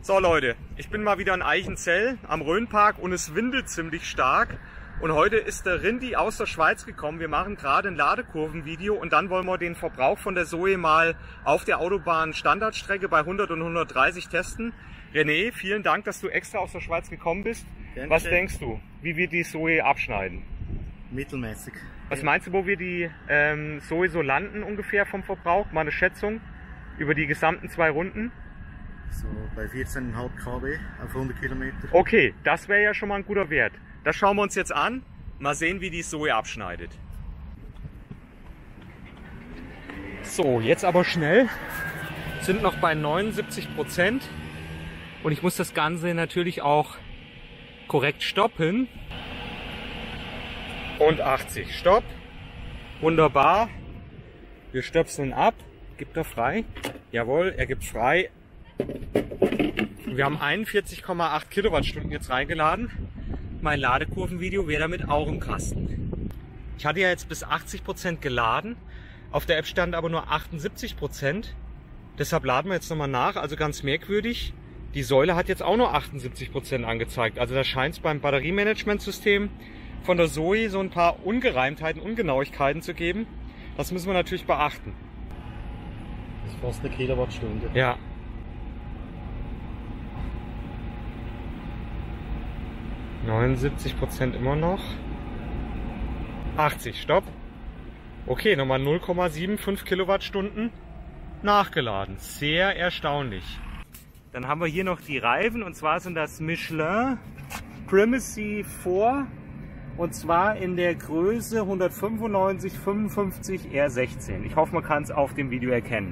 So Leute, ich bin mal wieder in Eichenzell am Rhönpark und es windet ziemlich stark. Und heute ist der Rindi aus der Schweiz gekommen. Wir machen gerade ein Ladekurvenvideo und dann wollen wir den Verbrauch von der Zoe mal auf der Autobahn Standardstrecke bei 100 und 130 testen. René, vielen Dank, dass du extra aus der Schweiz gekommen bist. Danke. Was denkst du, wie wir die Zoe abschneiden? Mittelmäßig. Was meinst du, wo wir die Zoe so landen ungefähr vom Verbrauch? Mal eine Schätzung über die gesamten 2 Runden? So bei 14,5 kW auf 100 Kilometer. Okay, das wäre ja schon mal ein guter Wert. Das schauen wir uns jetzt an. Mal sehen, wie die Zoe abschneidet. So, jetzt aber schnell. Sind noch bei 79%. Und ich muss das Ganze natürlich auch korrekt stoppen. Und 80. Stopp. Wunderbar. Wir stöpseln ab. Gibt er frei? Jawohl, er gibt frei. Wir haben 41,8 Kilowattstunden jetzt reingeladen. Mein Ladekurvenvideo wäre damit auch im Kasten. Ich hatte ja jetzt bis 80% geladen. Auf der App stand aber nur 78%. Deshalb laden wir jetzt nochmal nach. Also ganz merkwürdig. Die Säule hat jetzt auch nur 78% angezeigt. Also da scheint es beim Batteriemanagementsystem von der Zoe so ein paar Ungereimtheiten, Ungenauigkeiten zu geben. Das müssen wir natürlich beachten. Das ist fast eine Kilowattstunde. Ja. ,79% immer noch. 80, stopp. Okay, nochmal 0,75 Kilowattstunden nachgeladen. Sehr erstaunlich. Dann haben wir hier noch die Reifen und zwar sind das Michelin Primacy 4 und zwar in der Größe 195/55 R16. Ich hoffe, man kann es auf dem Video erkennen.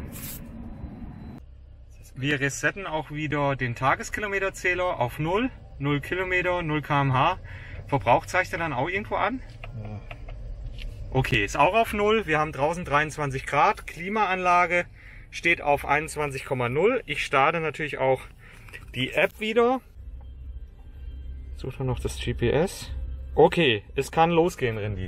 Wir resetten auch wieder den Tageskilometerzähler auf 0. 0 Kilometer, 0 km/h. Verbrauch zeigt er dann auch irgendwo an? Ja. Okay, ist auch auf 0. Wir haben draußen 23 Grad. Klimaanlage steht auf 21,0. Ich starte natürlich auch die App wieder. Suche noch das GPS. Okay, es kann losgehen, Rindi.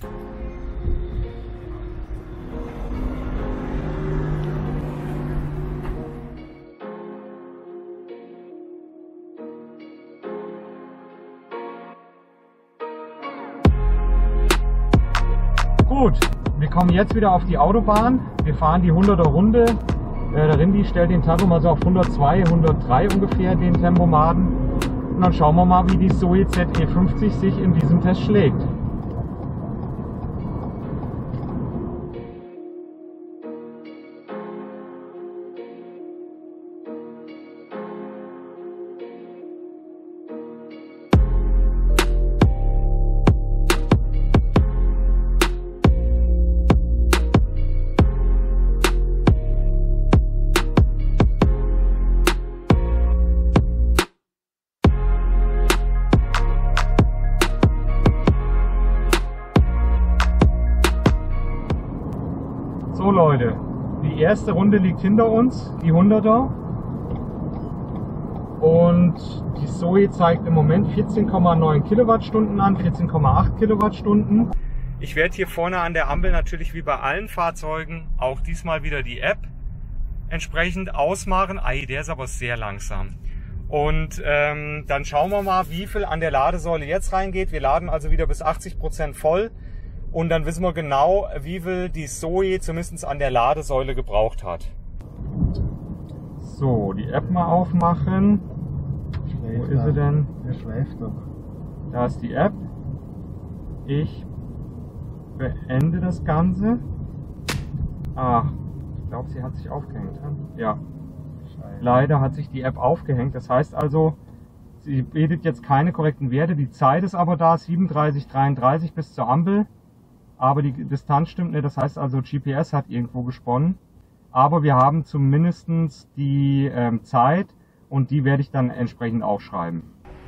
Gut, wir kommen jetzt wieder auf die Autobahn. Wir fahren die 100er Runde. Der Rindi stellt den Tacho mal so auf 102, 103 ungefähr, den Tempomaten. Und dann schauen wir mal, wie die Zoe ZE50 sich in diesem Test schlägt. So Leute, die erste Runde liegt hinter uns, die 100er. Und die Zoe zeigt im Moment 14,9 Kilowattstunden an, 14,8 Kilowattstunden. Ich werde hier vorne an der Ampel natürlich wie bei allen Fahrzeugen auch diesmal wieder die App entsprechend ausmachen. Ei, der ist aber sehr langsam. Und dann schauen wir mal, wie viel an der Ladesäule jetzt reingeht. Wir laden also wieder bis 80% voll. Und dann wissen wir genau, wie viel die Zoe zumindest an der Ladesäule gebraucht hat. So, die App mal aufmachen. Wo ist sie denn? Er schläft doch. Da ist die App. Ich beende das Ganze. Ah, ich glaube, sie hat sich aufgehängt. Ja, leider hat sich die App aufgehängt. Das heißt also, sie bietet jetzt keine korrekten Werte. Die Zeit ist aber da, 37:33 bis zur Ampel. Aber die Distanz stimmt nicht, das heißt also GPS hat irgendwo gesponnen. Aber wir haben zumindest die Zeit und die werde ich dann entsprechend aufschreiben.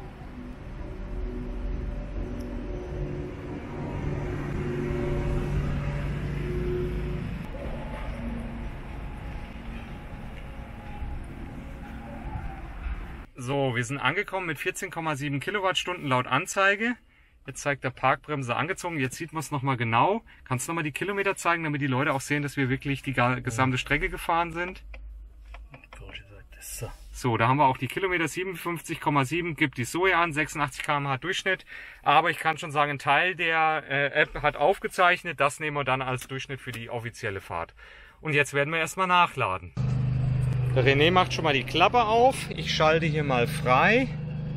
So, wir sind angekommen mit 14,7 Kilowattstunden laut Anzeige. Jetzt zeigt der Parkbremse angezogen. Jetzt sieht man es nochmal genau. Kannst du nochmal die Kilometer zeigen, damit die Leute auch sehen, dass wir wirklich die gesamte Strecke gefahren sind? So, da haben wir auch die Kilometer, 57,7 gibt die Zoe an, 86 km/h Durchschnitt. Aber ich kann schon sagen, ein Teil der App hat aufgezeichnet, das nehmen wir dann als Durchschnitt für die offizielle Fahrt. Und jetzt werden wir erstmal nachladen. Der René macht schon mal die Klappe auf. Ich schalte hier mal frei.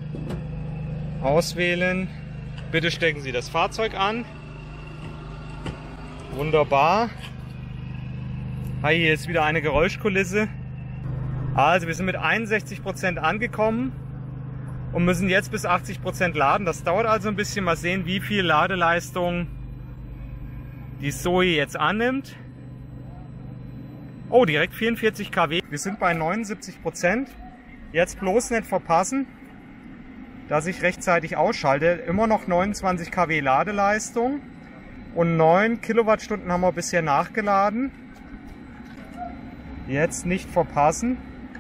Auswählen. Bitte stecken Sie das Fahrzeug an. Wunderbar. Hier ist wieder eine Geräuschkulisse. Also wir sind mit 61% angekommen und müssen jetzt bis 80% laden. Das dauert also ein bisschen. Mal sehen, wie viel Ladeleistung die Zoe jetzt annimmt. Oh, direkt 44 kW. Wir sind bei 79%. Jetzt bloß nicht verpassen, dass ich rechtzeitig ausschalte. Immer noch 29 kW Ladeleistung und 9 Kilowattstunden haben wir bisher nachgeladen. Jetzt nicht verpassen.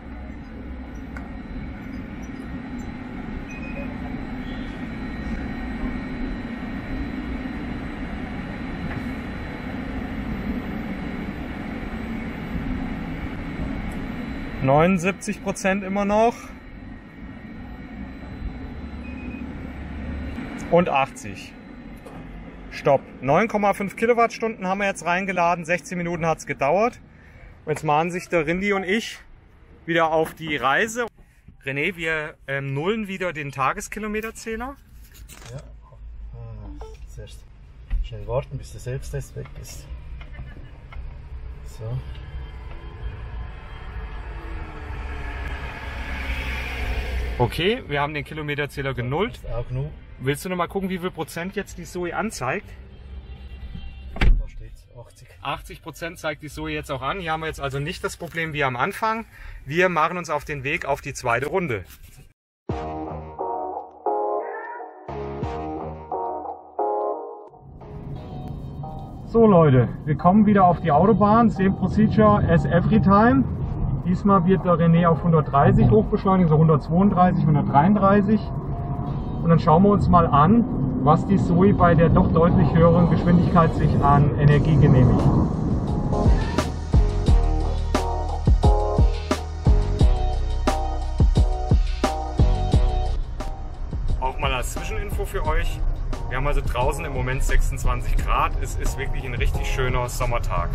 %, immer noch. Und 80. Stopp. 9,5 Kilowattstunden haben wir jetzt reingeladen. 16 Minuten hat es gedauert. Und jetzt machen sich der Rindi und ich wieder auf die Reise. René, wir nullen wieder den Tageskilometerzähler. Ja. Zuerst schnell warten, bis der Selbsttest weg ist. So. Okay, wir haben den Kilometerzähler genullt. Auch null. Willst du noch mal gucken, wie viel Prozent jetzt die Zoe anzeigt? Da steht's 80. 80% zeigt die Zoe jetzt auch an. Hier haben wir jetzt also nicht das Problem wie am Anfang. Wir machen uns auf den Weg auf die zweite Runde. So Leute, wir kommen wieder auf die Autobahn. Same procedure as every time. Diesmal wird der René auf 130 hochbeschleunigen, so 132, 133. Und dann schauen wir uns mal an, was die Zoe bei der doch deutlich höheren Geschwindigkeit sich an Energie genehmigt. Auch mal als Zwischeninfo für euch. Wir haben also draußen im Moment 26 Grad. Es ist wirklich ein richtig schöner Sommertag.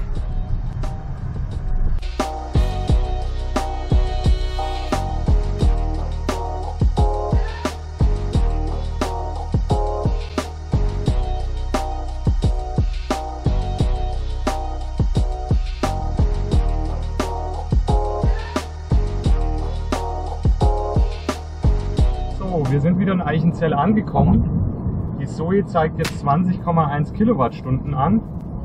Wir sind wieder in Eichenzell angekommen. Die Zoe zeigt jetzt 20,1 Kilowattstunden an.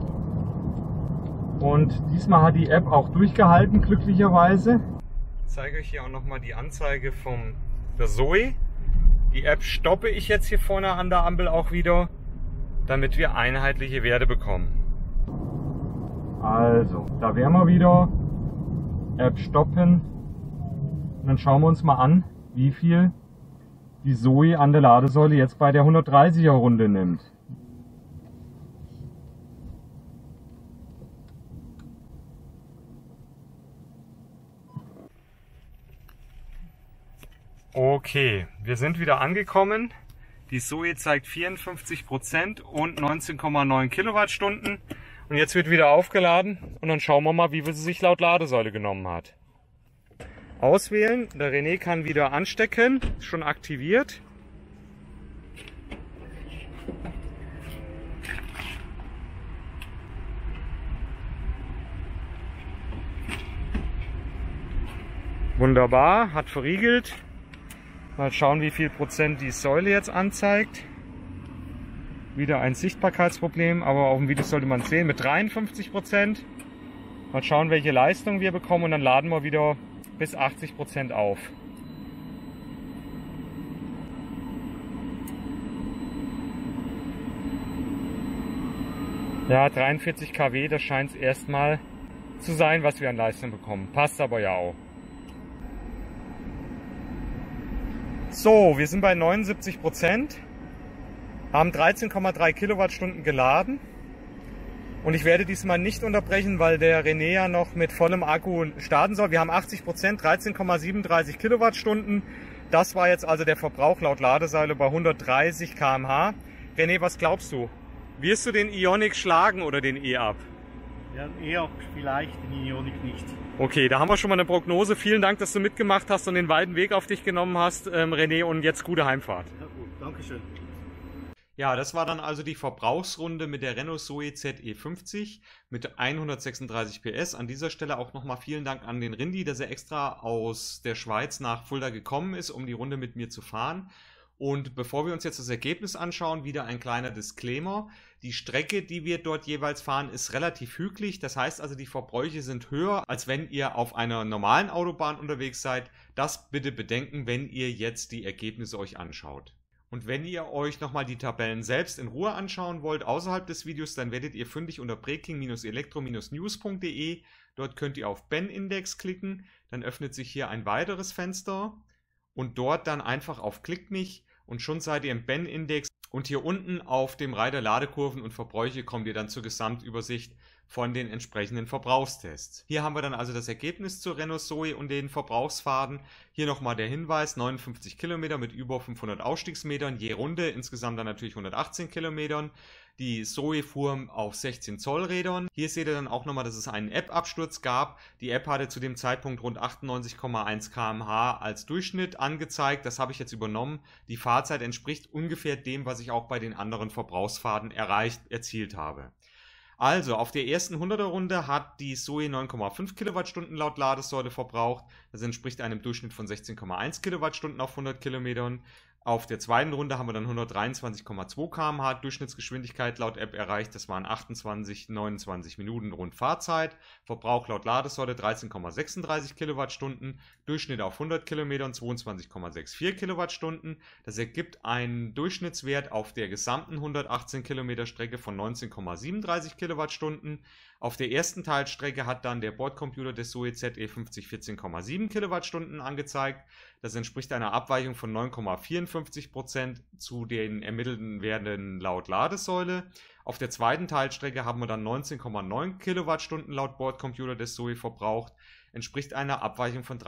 Und diesmal hat die App auch durchgehalten, glücklicherweise. Ich zeige euch hier auch nochmal die Anzeige von der Zoe. Die App stoppe ich jetzt hier vorne an der Ampel auch wieder, damit wir einheitliche Werte bekommen. Also, da wären wir wieder. App stoppen. Und dann schauen wir uns mal an, wie viel die Zoe an der Ladesäule jetzt bei der 130er Runde nimmt. Okay, wir sind wieder angekommen. Die Zoe zeigt 54% und 19,9 Kilowattstunden. Und jetzt wird wieder aufgeladen und dann schauen wir mal, wie viel sie sich laut Ladesäule genommen hat. Auswählen, der René kann wieder anstecken, ist schon aktiviert. Wunderbar, hat verriegelt. Mal schauen, wie viel Prozent die Säule jetzt anzeigt. Wieder ein Sichtbarkeitsproblem, aber auf dem Video sollte man es sehen, mit 53%. Mal schauen, welche Leistung wir bekommen und dann laden wir wieder bis 80% auf. Ja, 43 kW, das scheint es erstmal zu sein, was wir an Leistung bekommen. Passt aber ja auch. So, wir sind bei 79%, haben 13,3 Kilowattstunden geladen. Und ich werde diesmal nicht unterbrechen, weil der René ja noch mit vollem Akku starten soll. Wir haben 80%, 13,37 Kilowattstunden. Das war jetzt also der Verbrauch laut Ladesäule bei 130 km/h. René, was glaubst du? Wirst du den Ioniq schlagen oder den E-Up? Ja, eher vielleicht, den Ioniq nicht. Okay, da haben wir schon mal eine Prognose. Vielen Dank, dass du mitgemacht hast und den weiten Weg auf dich genommen hast, René, und jetzt gute Heimfahrt. Ja, gut, Dankeschön. Ja, das war dann also die Verbrauchsrunde mit der Renault Zoe ZE50 mit 136 PS. An dieser Stelle auch nochmal vielen Dank an den Rindi, dass er extra aus der Schweiz nach Fulda gekommen ist, um die Runde mit mir zu fahren. Und bevor wir uns jetzt das Ergebnis anschauen, wieder ein kleiner Disclaimer. Die Strecke, die wir dort jeweils fahren, ist relativ hügelig. Das heißt also, die Verbräuche sind höher, als wenn ihr auf einer normalen Autobahn unterwegs seid. Das bitte bedenken, wenn ihr jetzt die Ergebnisse euch anschaut. Und wenn ihr euch nochmal die Tabellen selbst in Ruhe anschauen wollt, außerhalb des Videos, dann werdet ihr fündig unter breaking-elektro-news.de. Dort könnt ihr auf Ben-Index klicken, dann öffnet sich hier ein weiteres Fenster und dort dann einfach auf Klick mich und schon seid ihr im Ben-Index. Und hier unten auf dem Reiter Ladekurven und Verbräuche kommt ihr dann zur Gesamtübersicht von den entsprechenden Verbrauchstests. Hier haben wir dann also das Ergebnis zur Renault Zoe und den Verbrauchsfahrten. Hier nochmal der Hinweis, 59 Kilometer mit über 500 Ausstiegsmetern, je Runde, insgesamt dann natürlich 118 Kilometern. Die Zoe fuhr auf 16 Zoll Rädern. Hier seht ihr dann auch nochmal, dass es einen App-Absturz gab. Die App hatte zu dem Zeitpunkt rund 98,1 km/h als Durchschnitt angezeigt. Das habe ich jetzt übernommen. Die Fahrzeit entspricht ungefähr dem, was ich auch bei den anderen Verbrauchsfahrten erzielt habe. Also, auf der ersten 100er Runde hat die Zoe 9,5 Kilowattstunden laut Ladesäule verbraucht. Das entspricht einem Durchschnitt von 16,1 Kilowattstunden auf 100 Kilometern. Auf der zweiten Runde haben wir dann 123,2 km/h Durchschnittsgeschwindigkeit laut App erreicht. Das waren 29 Minuten rund Fahrzeit. Verbrauch laut Ladesäule 13,36 Kilowattstunden. Durchschnitt auf 100 Kilometern 22,64 Kilowattstunden. Das ergibt einen Durchschnittswert auf der gesamten 118 Kilometer Strecke von 19,37 Kilowattstunden. Auf der ersten Teilstrecke hat dann der Bordcomputer des Zoe ZE50 14,7 Kilowattstunden angezeigt. Das entspricht einer Abweichung von 9,54% zu den ermittelten Werten laut Ladesäule. Auf der zweiten Teilstrecke haben wir dann 19,9 Kilowattstunden laut Bordcomputer des Zoe verbraucht. Entspricht einer Abweichung von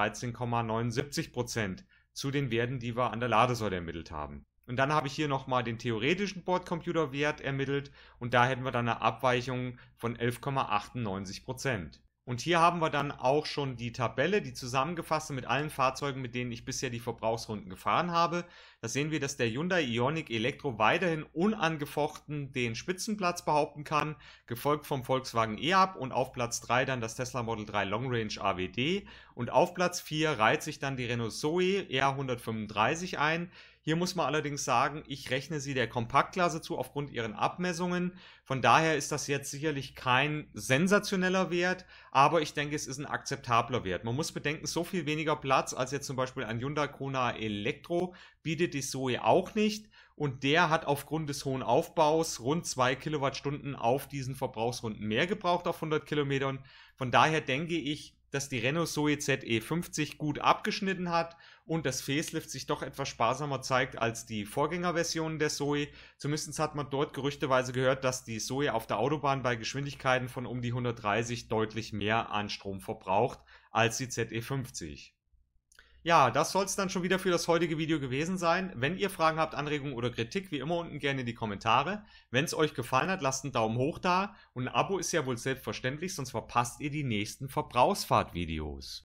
13,79% zu den Werten, die wir an der Ladesäule ermittelt haben. Und dann habe ich hier nochmal den theoretischen Bordcomputerwert ermittelt und da hätten wir dann eine Abweichung von 11,98%. Und hier haben wir dann auch schon die Tabelle, die zusammengefasste mit allen Fahrzeugen, mit denen ich bisher die Verbrauchsrunden gefahren habe. Da sehen wir, dass der Hyundai Ioniq Elektro weiterhin unangefochten den Spitzenplatz behaupten kann, gefolgt vom Volkswagen E-Up und auf Platz 3 dann das Tesla Model 3 Long Range AWD und auf Platz 4 reiht sich dann die Renault Zoe R135 ein. Hier muss man allerdings sagen, ich rechne sie der Kompaktklasse zu aufgrund ihren Abmessungen. Von daher ist das jetzt sicherlich kein sensationeller Wert, aber ich denke, es ist ein akzeptabler Wert. Man muss bedenken, so viel weniger Platz als jetzt zum Beispiel ein Hyundai Kona Elektro bietet die Zoe auch nicht. Und der hat aufgrund des hohen Aufbaus rund 2 Kilowattstunden auf diesen Verbrauchsrunden mehr gebraucht auf 100 Kilometern. Von daher denke ich, dass die Renault Zoe ZE50 gut abgeschnitten hat und das Facelift sich doch etwas sparsamer zeigt als die Vorgängerversionen der Zoe. Zumindest hat man dort gerüchteweise gehört, dass die Zoe auf der Autobahn bei Geschwindigkeiten von um die 130 deutlich mehr an Strom verbraucht als die ZE50. Ja, das soll es dann schon wieder für das heutige Video gewesen sein. Wenn ihr Fragen habt, Anregungen oder Kritik, wie immer unten gerne in die Kommentare. Wenn es euch gefallen hat, lasst einen Daumen hoch da und ein Abo ist ja wohl selbstverständlich, sonst verpasst ihr die nächsten Verbrauchsfahrt-Videos.